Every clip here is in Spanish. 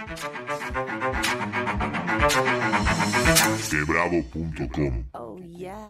Quebravo.com. Oh yeah.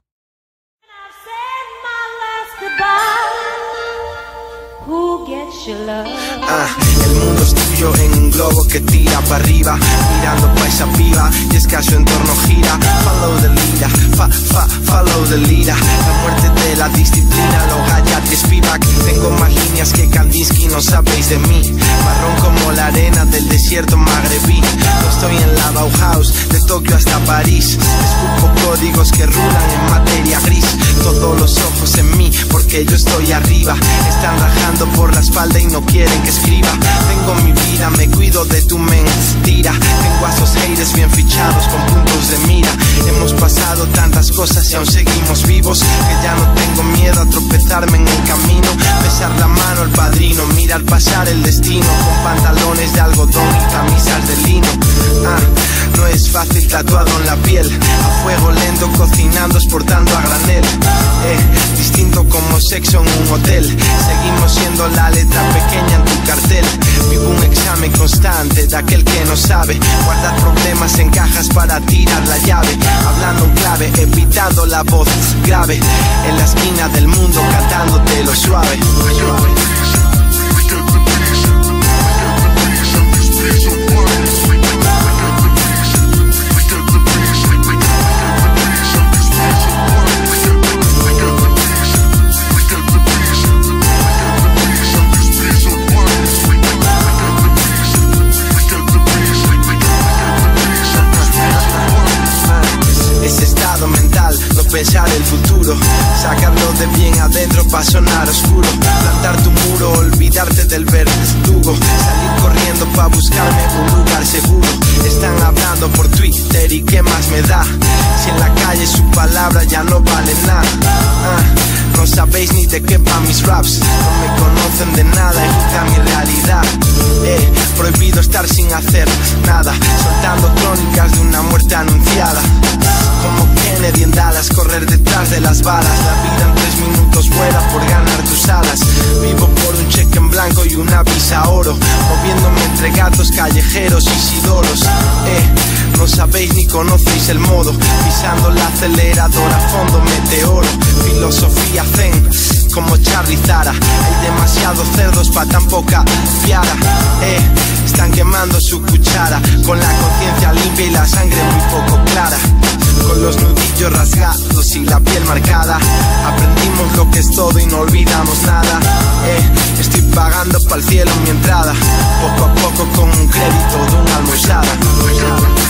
Who gets your love? El mundo es tuyo en un globo que tira para arriba, mirando pa' esa piba y escaso entorno gira. Follow the leader, follow the leader. La muerte de la disciplina, lo Gayatri Spivak. Tengo más líneas que Kandinsky, no sabéis de mí. Marrón como la arena del desierto magrebí. No estoy en la Bauhaus, de Tokio hasta París. Escupo códigos que rulan en materia gris. Todos los ojos en mí, porque yo estoy arriba. Están rajando por la espalda y no quieren que escriba. Tengo mi vida, me cuido de tu mentira. Tengo a esos haters bien fichados con puntos de mira. Hemos pasado tantas cosas y aún seguimos vivos, que ya no tengo miedo a tropezarme en el camino. Besar la mano al padrino, mirar pasar el destino, con pantalones de algodón y camisas de lino. No es fácil tatuado en la piel, a fuego lento cocinando, exportando a granel. Distinto como sexo en un hotel, seguimos siendo la letra pequeña en tu cartel. Vivo un examen constante de aquel que no sabe guardar problemas en cajas para tirar la llave. Hablando en clave, evitando la voz grave, en la esquina del mundo cantándote lo suave. Pensar el futuro, sacarlo de bien adentro pa' sonar oscuro. Plantar tu muro, olvidarte del verdugo, salir corriendo pa' buscarme un lugar seguro. Están hablando por Twitter y qué más me da, si en la calle su palabra ya no vale nada. No sabéis ni de qué van mis raps, no me conocen de nada y juzgan mi realidad. Prohibido estar sin hacer nada, soltando crónicas de una muerte anunciada. Como Kennedy en Dallas, correr detrás de las balas. La vida en 3 minutos vuela por ganar tus alas. Vivo por un cheque en blanco y una visa oro, moviéndome entre gatos callejeros y sidoros. No sabéis ni conocéis el modo, pisando el acelerador a fondo meteoro. Filosofía zen, como Charlie Zara. Hay demasiados cerdos pa' tan poca fiara. Están quemando su cuchara, con la conciencia limpia y la sangre muy poco clara. Con los nudillos rasgados y la piel marcada, aprendimos lo que es todo y no olvidamos nada. Estoy pagando pa'l cielo mi entrada, poco a poco con un crédito de una almohada.